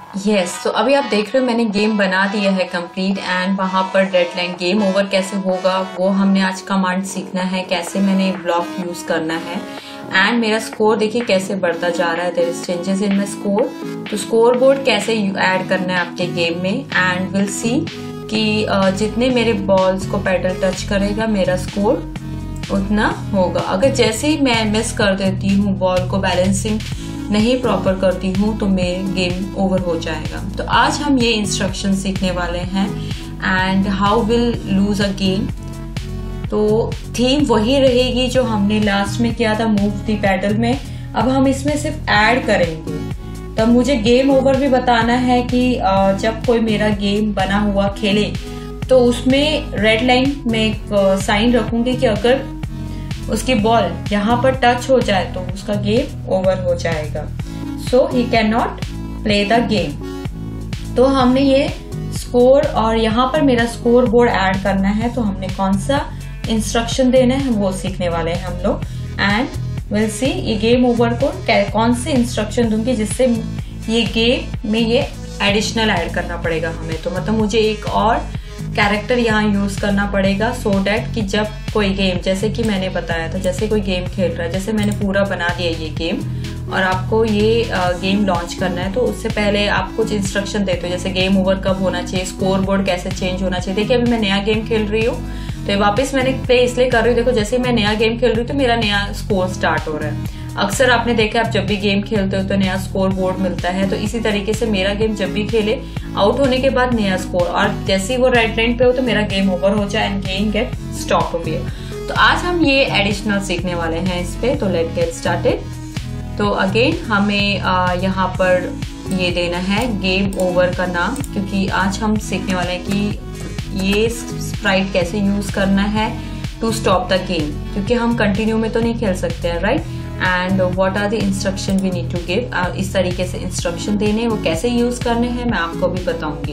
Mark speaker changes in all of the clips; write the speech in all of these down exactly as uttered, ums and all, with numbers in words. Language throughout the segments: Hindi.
Speaker 1: यस yes, तो अभी आप देख रहे हो मैंने गेम बना दिया है कंप्लीट एंड वहां पर डेडलाइन गेम ओवर कैसे होगा वो हमने आज कमांड सीखना है, कैसे मैंने ब्लॉक यूज करना है एंड मेरा स्कोर देखिए कैसे बढ़ता जा रहा है। There is changes in my score. तो स्कोर बोर्ड कैसे ऐड करना है आपके गेम में एंड विल सी कि जितने मेरे बॉल्स को पैडल टच करेगा मेरा स्कोर उतना होगा। अगर जैसे ही मैं मिस कर देती हूँ बॉल को, बैलेंसिंग नहीं प्रॉपर करती हूँ, तो मेरे गेम ओवर हो जाएगा। तो आज हम ये इंस्ट्रक्शन सीखने वाले हैं and how will lose a game. तो थीम वही रहेगी जो हमने लास्ट में किया था मूव दी पैडल में। अब हम इसमें सिर्फ ऐड करेंगे। तब मुझे गेम ओवर भी बताना है कि जब कोई मेरा गेम बना हुआ खेले तो उसमें रेड लाइन में एक साइन रखूंगी कि अगर उसकी बॉल यहाँ पर टच हो जाए तो उसका गेम ओवर हो जाएगा। So he can not play the game. तो हमने ये स्कोर और यहाँ पर मेरा स्कोर बोर्ड ऐड करना है, तो हमने कौन सा इंस्ट्रक्शन देना है वो सीखने वाले हैं हम लोग एंड विल सी ये गेम ओवर को कौन से इंस्ट्रक्शन दूंगी जिससे ये गेम में ये एडिशनल ऐड करना पड़ेगा हमें। तो मतलब मुझे एक और कैरेक्टर यहाँ यूज करना पड़ेगा सो so डैट कि जब कोई गेम, जैसे कि मैंने बताया था, जैसे कोई गेम खेल रहा है, जैसे मैंने पूरा बना दिया ये गेम और आपको ये गेम लॉन्च करना है, तो उससे पहले आप कुछ इंस्ट्रक्शन देते हो जैसे गेम ओवर कब होना चाहिए, स्कोर बोर्ड कैसे चेंज होना चाहिए। देखिए अभी मैं नया गेम खेल रही हूँ तो वापस मैंने प्ले इसलिए कर रही हूँ, देखो जैसे मैं नया गेम खेल रही हूँ तो मेरा नया स्कोर स्टार्ट हो रहा है। अक्सर आपने देखा आप जब भी गेम खेलते हो तो नया स्कोर बोर्ड मिलता है, तो इसी तरीके से मेरा गेम जब भी खेले आउट होने के बाद नया स्कोर, और जैसे ही वो रेड लाइन पे हो तो मेरा गेम ओवर हो जाए एंड गेम गेट स्टॉप हो गया। तो आज हम ये एडिशनल सीखने वाले हैं इस पे, तो लेट गेट स्टार्टेड। तो अगेन हमें यहाँ पर ये देना है गेम ओवर का नाम, क्योंकि आज हम सीखने वाले हैं कि ये स्प्राइट कैसे यूज करना है टू स्टॉप द गेम, क्योंकि हम कंटिन्यू में तो नहीं खेल सकते हैं, right. And what are the instruction we need to give, इस तरीके से इंस्ट्रक्शन देने, वो कैसे यूज करने हैं मैं आपको भी बताऊंगी।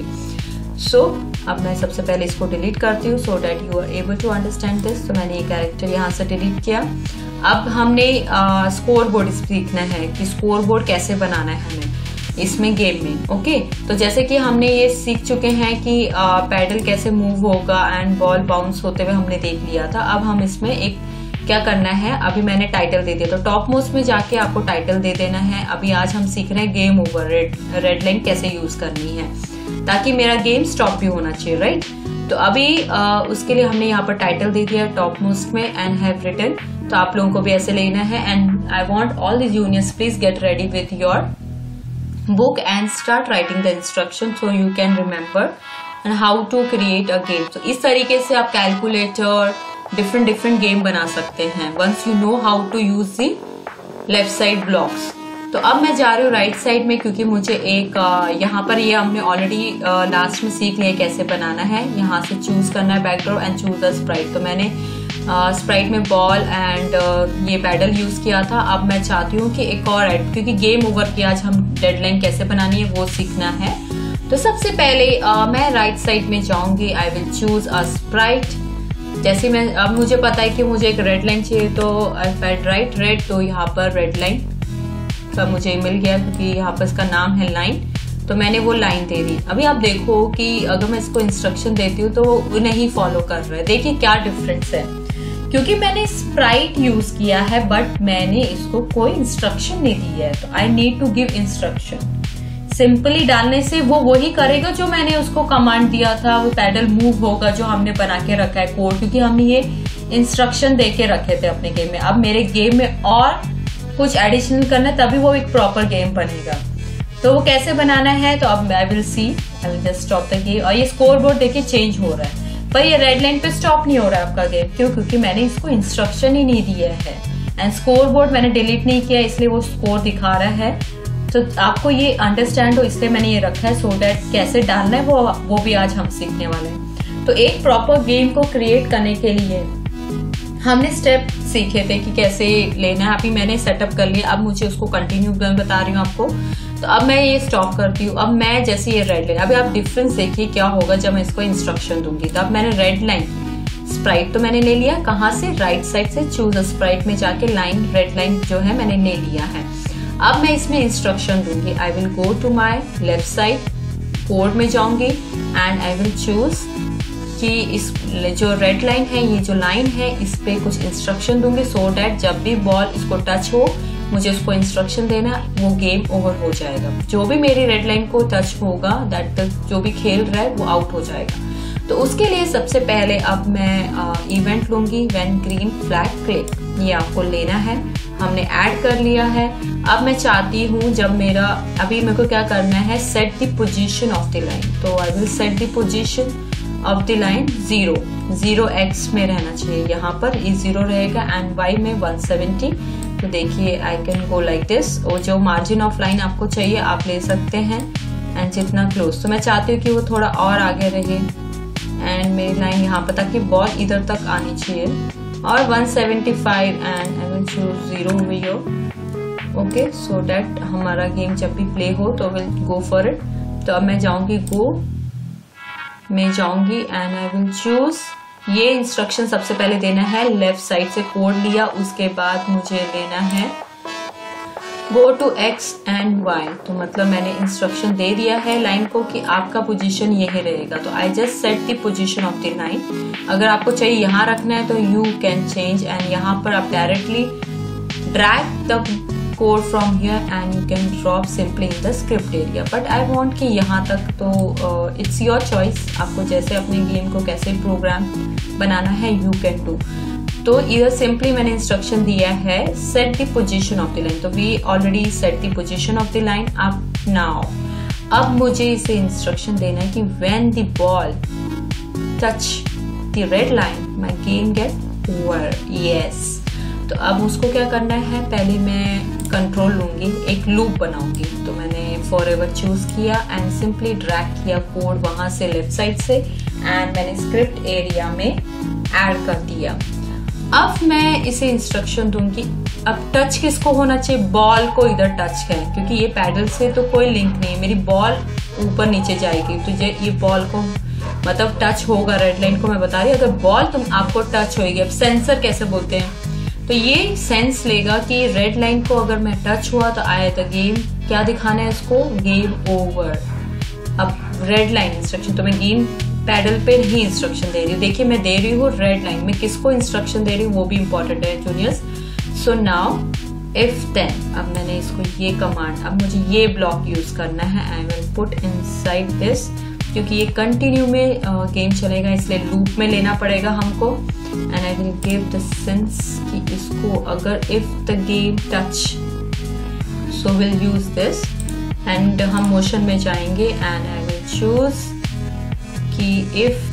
Speaker 1: सो so, अब मैं सबसे पहले इसको डिलीट करती हूँ so that you are able to understand this. तो मैंने ये कैरेक्टर यहाँ से डिलीट किया। अब हमने स्कोर बोर्ड सीखना है कि स्कोर बोर्ड कैसे बनाना है हमें इसमें गेम में, ओके okay? तो जैसे कि हमने ये सीख चुके हैं कि पैडल कैसे मूव होगा एंड बॉल बाउंस होते हुए हमने देख लिया था। अब हम इसमें एक क्या करना है, अभी मैंने टाइटल दे दिया, तो टॉप मोस्ट में जाके आपको टाइटल दे देना है। अभी आज हम सीख रहे हैं game over, red red line कैसे यूज करनी है ताकि मेरा गेम स्टॉप भी होना चाहिए, राइट। तो अभी आ, उसके लिए हमने यहाँ पर टाइटल दे दिया टॉप मोस्ट में एंड हैव रिटन। तो आप लोगों को भी ऐसे लेना है and I want all the juniors please get ready with your book and start writing the instruction so you can remember and how to create a game। तो इस तरीके से आप कैलकुलेटर डिफरेंट डिफरेंट गेम बना सकते हैं once you know how to use the left side blocks। तो अब मैं जा रही हूँ राइट साइड में, क्योंकि मुझे एक यहाँ पर ये हमने ऑलरेडी लास्ट में सीख लिया कैसे बनाना है। यहाँ से चूज करना है backdrop and choose the sprite. तो मैंने स्प्राइट uh, में बॉल एंड uh, ये पैडल यूज किया था। अब मैं चाहती हूँ कि एक और ऐड, क्योंकि गेम ओवर की आज हम डेडलाइन कैसे बनानी है वो सीखना है। तो सबसे पहले uh, मैं राइट साइड में जाऊंगी। I will choose a sprite. जैसे मैं अब मुझे पता है कि मुझे एक रेड लाइन चाहिए, तो आई फेड राइट रेड, तो यहाँ पर रेड लाइन का मुझे मिल गया क्योंकि यहाँ पर इसका नाम है लाइन, तो मैंने वो लाइन दे दी। अभी आप देखो कि अगर मैं इसको इंस्ट्रक्शन देती हूँ तो वो नहीं फॉलो कर रहा है। देखिए क्या डिफरेंस है, क्योंकि मैंने स्प्राइट यूज किया है बट मैंने इसको कोई इंस्ट्रक्शन नहीं दी है। तो I need to give instruction. Simply डालने से वो वही करेगा जो मैंने उसको कमांड दिया था, वो पैडल मूव होगा जो हमने बना के रखा है कोड, क्योंकि हमने ये इंस्ट्रक्शन दे के रखे थे अपने गेम में। अब मेरे गेम में और कुछ एडिशनल करना है तभी वो एक प्रॉपर गेम बनेगा। तो वो कैसे बनाना है, तो अब I will see, I will just stop the game. और ये स्कोर बोर्ड देखिए चेंज हो रहा है, पर ये रेड लाइन पे स्टॉप नहीं हो रहा है आपका गेम। क्यों? क्योंकि मैंने इसको इंस्ट्रक्शन ही नहीं दिया है एंड स्कोर बोर्ड मैंने डिलीट नहीं किया, इसलिए वो स्कोर दिखा रहा है। तो आपको ये अंडरस्टैंड हो इसलिए मैंने ये रखा है, सो डैट कैसे डालना है वो वो भी आज हम सीखने वाले हैं। तो एक प्रॉपर गेम को क्रिएट करने के लिए हमने स्टेप सीखे थे कि कैसे लेना है। अभी मैंने सेटअप कर लिया, अब मुझे उसको कंटिन्यू बता रही हूँ आपको। तो अब मैं ये स्टॉप करती हूँ। अब मैं जैसे ये रेड लाइन, अभी आप डिफरेंस देखिए क्या होगा जब मैं इसको इंस्ट्रक्शन दूंगी। तो अब मैंने रेड लाइन स्प्राइट तो मैंने ले लिया, कहाँ से, राइट साइड से चूज स्प्राइट में जाके लाइन, रेड लाइन जो है मैंने ले लिया है। अब मैं इसमें इंस्ट्रक्शन दूंगी। I will go to my left side, code में जाऊंगी एंड आई विल चूज कि इस जो रेड लाइन है, ये जो लाइन है, इस पे कुछ इंस्ट्रक्शन दूंगी सो डैट जब भी बॉल इसको टच हो मुझे उसको इंस्ट्रक्शन देना, वो गेम ओवर हो जाएगा। जो भी मेरी रेड लाइन को टच होगा, दैट जो भी खेल रहा है वो आउट हो जाएगा। तो उसके लिए सबसे पहले अब मैं इवेंट लूंगी व्हेन ग्रीन फ्लैग क्लिक, ये आपको लेना है, हमने ऐड कर लिया है। अब मैं चाहती हूँ जब मेरा, अभी मेरे को क्या करना है, set the position of the line. तो I will set the position of the line zero, zero X में रहना चाहिए, यहाँ पर ये जीरो रहेगा एंड वाई में वन सेवेंटी। तो देखिए I can go like this, और जो मार्जिन ऑफ लाइन आपको चाहिए आप ले सकते हैं एंड जितना क्लोज। तो मैं चाहती हूँ कि वो थोड़ा और आगे रहे एंड मेरी लाइन यहाँ पर ताकि बॉल इधर तक आनी चाहिए, और one seventy five and I will choose zero video. Okay, so that हमारा गेम जब भी प्ले हो तो विल गो फॉर इट। तो अब मैं जाऊंगी गो में जाऊंगी एंड आई विल चूज, ये इंस्ट्रक्शन सबसे पहले देना है, लेफ्ट साइड से कोड लिया, उसके बाद मुझे लेना है go to X and Y. तो मतलब मैंने इंस्ट्रक्शन दे दिया है लाइन को कि आपका पोजीशन यही रहेगा। तो I just set the position of the line. अगर आपको चाहिए यहाँ रखना है तो यू कैन चेंज एंड यहाँ पर आप directly drag the code from here and you can drop simply in the script area. But I want कि यहाँ तक, तो इट्स योर चॉइस, आपको जैसे अपने गेम को कैसे प्रोग्राम बनाना है यू कैन डू। तो इधर सिंपली मैंने इंस्ट्रक्शन दिया है set the position of the line. तो we already set the position of the line. अब नाउ अब मुझे इसे इंस्ट्रक्शन देना है कि when the ball touch the red line my game get over. Yes, तो अब उसको क्या करना है, पहले मैं कंट्रोल लूंगी, एक लूप बनाऊंगी। तो मैंने फॉर एवर चूज किया एंड सिंपली ड्रैग किया कोड वहां से लेफ्ट साइड से एंड मैंने स्क्रिप्ट एरिया में ऐड कर दिया। अब मैं इसे इंस्ट्रक्शन दूंगी, अब टच किसको होना चाहिए, बॉल को इधर टच है, क्योंकि ये पैडल से तो कोई लिंक नहीं है, मेरी बॉल ऊपर नीचे जाएगी तो ये बॉल को मतलब टच होगा, रेड लाइन को मैं बता रही हूँ। अगर बॉल तुम आपको टच होगी, अब सेंसर कैसे बोलते हैं, तो ये सेंस लेगा कि रेड लाइन को अगर मैं टच हुआ तो आया तो गेम क्या दिखाना है इसको, गेम ओवर। अब रेड लाइन इंस्ट्रक्शन, तो मैं गेम पैडल पे नहीं इंस्ट्रक्शन दे रही हूँ, देखिए मैं दे रही हूँ रेड लाइन में, किसको इंस्ट्रक्शन दे रही हूँ वो भी इंपॉर्टेंट है juniors. So now if then, अब मैंने इसको ये कमांड, अब मुझे ये ब्लॉक यूज करना है, I will put inside this, क्योंकि ये कंटिन्यू में गेम uh, चलेगा इसलिए लूप में लेना पड़ेगा हमको। And I will give the sense कि इसको अगर if the game touch, so will use this and हम मोशन में जाएंगे एंड आई विल चूज कि इफ,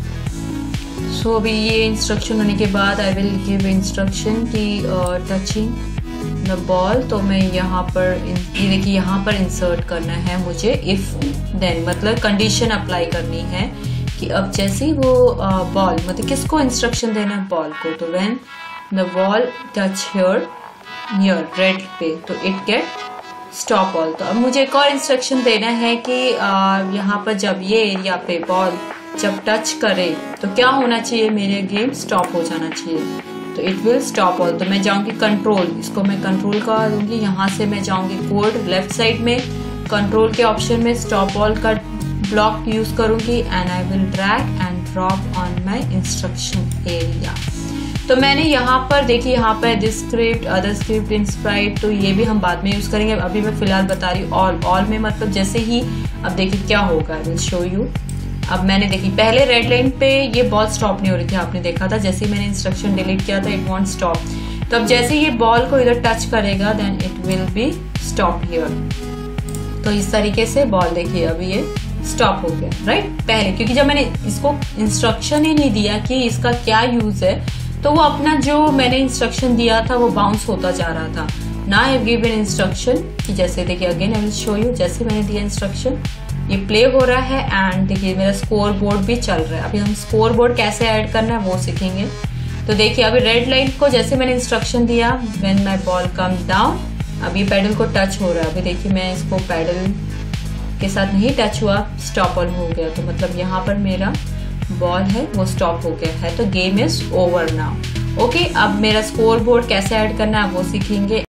Speaker 1: सो अभी ये इंस्ट्रक्शन होने के बाद आई विल गिव इंस्ट्रक्शन कि टचिंग द बॉल। तो मैं यहाँ पर, ये देखिए यहाँ पर इंसर्ट करना है मुझे इफ देन, मतलब कंडीशन अप्लाई करनी है कि अब जैसे ही वो बॉल, मतलब किसको इंस्ट्रक्शन देना है, बॉल को। तो when the ball touch here here red पे, तो इट गेट स्टॉप ऑल। तो अब मुझे एक और इंस्ट्रक्शन देना है कि यहाँ पर जब ये एरिया पे बॉल जब टच करे तो क्या होना चाहिए, मेरे गेम स्टॉप हो जाना चाहिए, तो इट विल स्टॉप ऑल। तो मैं जाऊंगी कंट्रोल, इसको मैं कंट्रोल का दूंगी, यहाँ से मैं जाऊंगी कोड लेफ्ट साइड में, कंट्रोल के ऑप्शन में स्टॉप ऑल का ब्लॉक यूज करूंगी and I will drag and drop on my instruction area. तो मैंने यहाँ पर देखिए, यहाँ पर this script, other script, in sprite, तो ये भी हम बाद में यूज करेंगे, अभी मैं फिलहाल बता रही हूँ ऑल। ऑल में मतलब जैसे ही, अब देखिए क्या होगा, आई विल शो यू। अब मैंने देखी पहले रेड लाइन पे ये बॉल स्टॉप नहीं हो रही थी, आपने देखा था, जैसे ही मैंने इंस्ट्रक्शन डिलीट किया था इट वॉन्ट स्टॉप। तो अब जैसे ये बॉल को इधर टच करेगा then it will be stop here. तो इस तरीके से बॉल देखिए अभी ये स्टॉप हो गया, राइट। पहले क्योंकि जब मैंने इसको इंस्ट्रक्शन ही नहीं दिया कि इसका क्या यूज है, तो वो अपना जो मैंने इंस्ट्रक्शन दिया था वो बाउंस होता जा रहा था। ना आई गिव एन इंस्ट्रक्शन कि जैसे देखिए again I will show you, जैसे मैंने दिया इंस्ट्रक्शन ये प्ले हो रहा है एंड देखिए मेरा स्कोर बोर्ड भी चल रहा है। अभी हम स्कोर बोर्ड कैसे ऐड करना है वो सीखेंगे। तो देखिए अभी रेड लाइन को जैसे मैंने इंस्ट्रक्शन दिया, when my ball come down, अभी पैडल को टच हो रहा है, अभी देखिए मैं इसको पैडल के साथ नहीं टच हुआ, स्टॉप ऑल हो गया। तो मतलब यहाँ पर मेरा बॉल है वो स्टॉप हो गया है, तो game is over now. Okay, अब मेरा स्कोर बोर्ड कैसे ऐड करना है वो सीखेंगे।